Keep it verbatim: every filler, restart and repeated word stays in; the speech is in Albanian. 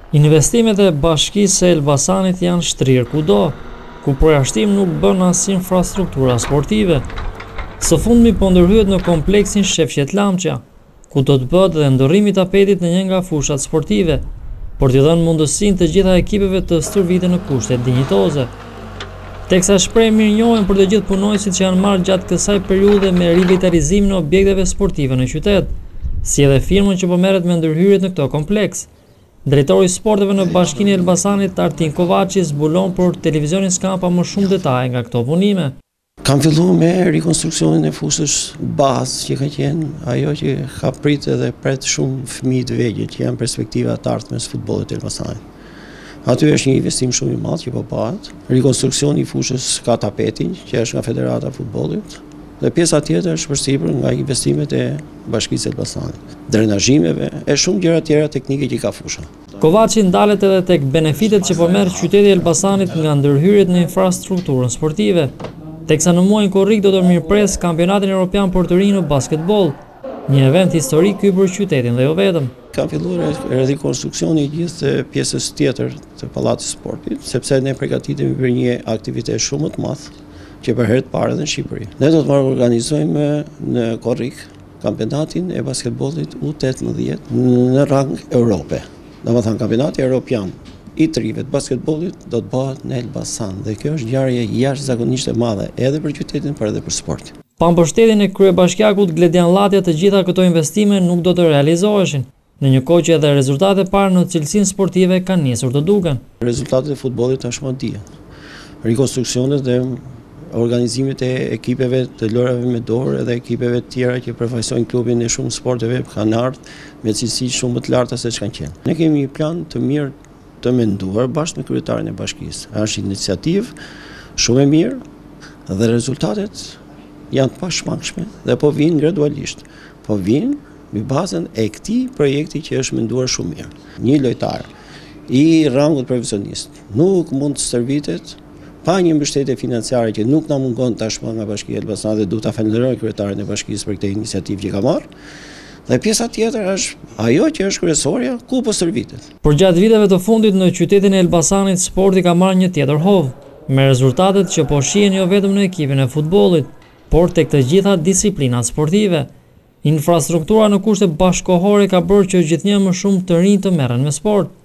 Investimet e Bashkisë së Elbasanit janë shtrirë kudo, ku përjashtim nuk bën as infrastruktura sportive. Së fundmi po ndërhyet në kompleksin Shefqet Lamçja, ku do të bëhet dhe ndërrimi i tapetit në një nga fushat sportive, për t'i dhënë mundësinë të gjitha ekipeve të stërviten në kushte dinjitoze. Teksa shpreh mirënjohjen për të gjithë punonjësit që janë marrë gjatë kësaj periudhe me rivitalizimin e objekteve sportive në qytet, si edhe firmën që po merret me ndërhyrjet në këto kompleks. Drejtori i sporteve në Bashkinë e Elbasanit, Artin Kovaçi, zbulon për televizionin Skampa më shumë detaje nga këto punime. Kam filluar me rekonstruksionin e fushës bazë që ka qenë ajo që ka pritë edhe pret shumë fëmijë të vegjël që janë perspektiva të ardhmes së futbollit të Elbasanit. Aty është një investim shumë i madh që po bëhet. Rekonstruksioni i fushës ka tapetin që është nga Federata e Futbollit dhe pjesa tjetër është përsipër nga investimet e Bashkisë së Elbasanit, drenazhimeve e shumë gjëra tjera teknike që ka fusha. Kovaçi ndalet edhe tek benefitet që po merr qyteti i Elbasanit nga ndërhyrjet në infrastrukturën sportive, teksa në muajin korrik do të mirëpres kampionatin evropian për të rinj në basketboll, një event historik ky për qytetin dhe jo vetëm. Ka filluar rekonstruksioni i gjithë pjesës tjetër të Pallatit të Sportit, sepse ne përgatitemi për një aktivitet shumë më të madh që për herë të parë edhe në Shqipëri. Ne do të marrë organizojmë në Korrik kampionatin e basketbollit U osemnadesет në rang Europe. Domethënë kampionati evropian i të rive të basketbollit do të bëhet në Elbasan dhe kjo është ngjarje jashtëzakonisht e madhe edhe për qytetin, por edhe për sport. Pa mbështetjen e kryebashkiakut Gledian Llatja të gjitha këto investime nuk do të realizoheshin, në një kohë që edhe rezultatet e parë në cilësinë sportive kanë nisur të duken. Rezultatet e futbollit tashmë dihen. Rekonstruksionet dhe organizimit e ekipeve të lojrave me dorë edhe ekipeve të tjera që përfaqësojnë klubin e shumë sporteve kanë ardhur me cilësi shumë më të larta se ç'kanë qenë. Ne kemi një plan të mirë të menduar bashkë me kryetarin e bashkisë. Është iniciativë shumë e mirë dhe rezultatet janë të pashmangshme dhe po vinë gradualisht. Po vinë mbi bazën e këtij projekti që është menduar shumë mirë. Një lojtar i rangut profesionist nuk mund të stërvitet pa një mbështetje financiare që nuk na mungon tashmë nga Bashkia e Elbasanit dhe duhet ta falenderoj kryetarin e bashkisë për këtë iniciativë që ka marrë. Dhe pjesa tjetër është ajo që është kryesorja, ku po stërvitet. Por gjatë viteve të fundit në qytetin e Elbasanit sporti ka marrë një tjetër hovë, me rezultatet që po shihen jo vetëm në ekipin e futbollit, por tek të gjitha disiplinat sportive. Infrastruktura në kushte bashkëkohore ka bërë që gjithnjë më shumë të rinj të merren me sport.